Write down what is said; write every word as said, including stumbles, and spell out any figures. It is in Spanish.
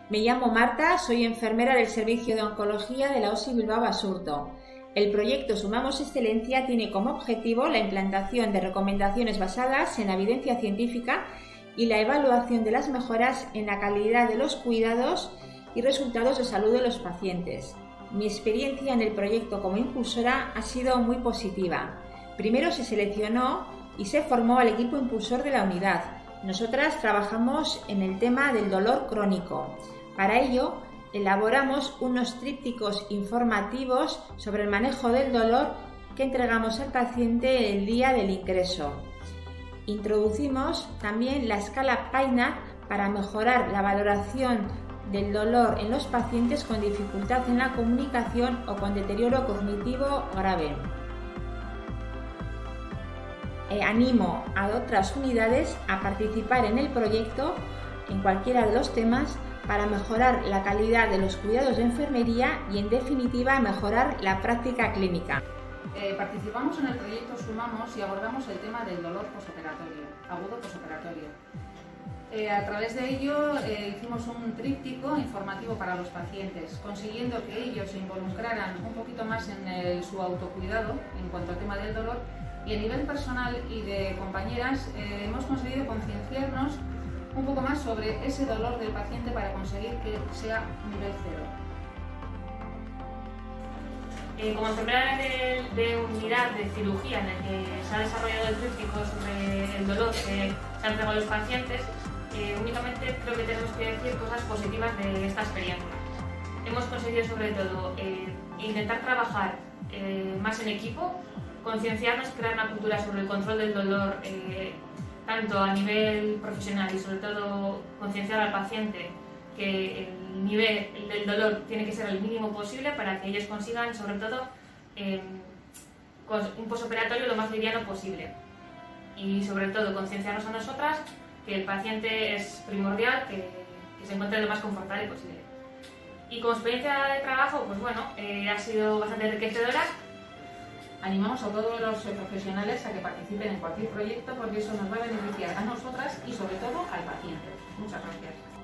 Me llamo Marta, soy enfermera del Servicio de Oncología de la O S I Bilbao Basurto. El proyecto Sumamos Excelencia tiene como objetivo la implantación de recomendaciones basadas en la evidencia científica y la evaluación de las mejoras en la calidad de los cuidados y resultados de salud de los pacientes. Mi experiencia en el proyecto como impulsora ha sido muy positiva. Primero se seleccionó y se formó al equipo impulsor de la unidad. Nosotras trabajamos en el tema del dolor crónico. Para ello, elaboramos unos trípticos informativos sobre el manejo del dolor que entregamos al paciente el día del ingreso. Introducimos también la escala PAINAC para mejorar la valoración del dolor en los pacientes con dificultad en la comunicación o con deterioro cognitivo grave. Eh, animo a otras unidades a participar en el proyecto en cualquiera de los temas para mejorar la calidad de los cuidados de enfermería y, en definitiva, mejorar la práctica clínica. Eh, participamos en el proyecto Sumamos y abordamos el tema del dolor posoperatorio, agudo posoperatorio. Eh, a través de ello eh, hicimos un tríptico informativo para los pacientes, consiguiendo que ellos se involucraran un poquito más en el, su autocuidado en cuanto al tema del dolor. Y a nivel personal y de compañeras eh, hemos conseguido concienciarnos un poco más sobre ese dolor del paciente para conseguir que sea nivel cero. Eh, como enfermera de, de unidad de cirugía en el que se ha desarrollado el tríptico sobre el dolor que se ha entregado a los pacientes, eh, únicamente creo que tenemos que decir cosas positivas de esta experiencia. Hemos conseguido sobre todo eh, intentar trabajar eh, más en equipo, concienciarnos, crear una cultura sobre el control del dolor, eh, tanto a nivel profesional y sobre todo concienciar al paciente que el nivel del dolor tiene que ser el mínimo posible para que ellos consigan, sobre todo, eh, un posoperatorio lo más liviano posible. Y sobre todo concienciarnos a nosotras que el paciente es primordial, que, que se encuentre lo más confortable posible. Y como experiencia de trabajo, pues bueno, eh, ha sido bastante enriquecedora. Animamos a todos los profesionales a que participen en cualquier proyecto porque eso nos va a beneficiar a nosotras y sobre todo al paciente. Muchas gracias.